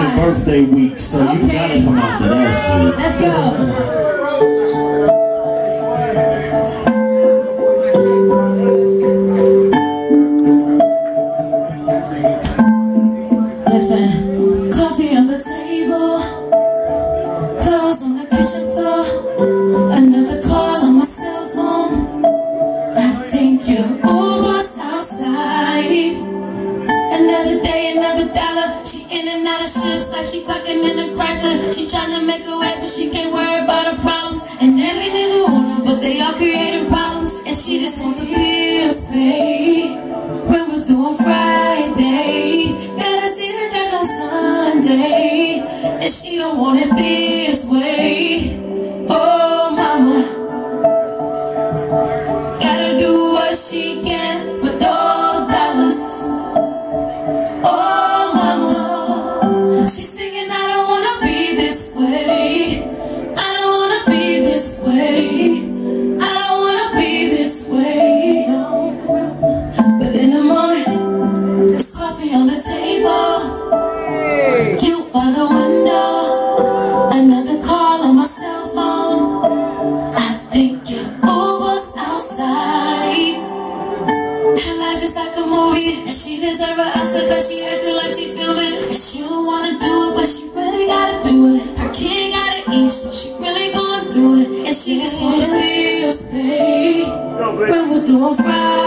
your birthday week, so you gotta come out to that shit. Let's go. Listen, coffee on the table, clothes on the kitchen floor, another call on my cell phone. I think your Uber's outside. Another day, another dollar. She in and out of shifts like she fucking in a Chrysler. She tryna make a way, but she can't worry about her problems. And every nigga want her, but they all creating problems. And she just want the bills paid. Rent was due on Friday. Gotta see the judge on Sunday. And she don't want it this way. Oh, mama. Gotta do what she can for those dollars. Oh, mama. She's singing, I don't wanna be this way. I don't wanna be this way. I don't wanna be this way. But in the morning, there's coffee on the table, cute by the window, another call on my cell phone. I think your Uber's outside. Her life is like a movie, and she deserves an Oscar cause she acting like she filming. And she don't wanna do it, but she really gotta do it. Her kid gotta eat, so she really going through it. And she just wanna bills paid. Rent was due on Friday.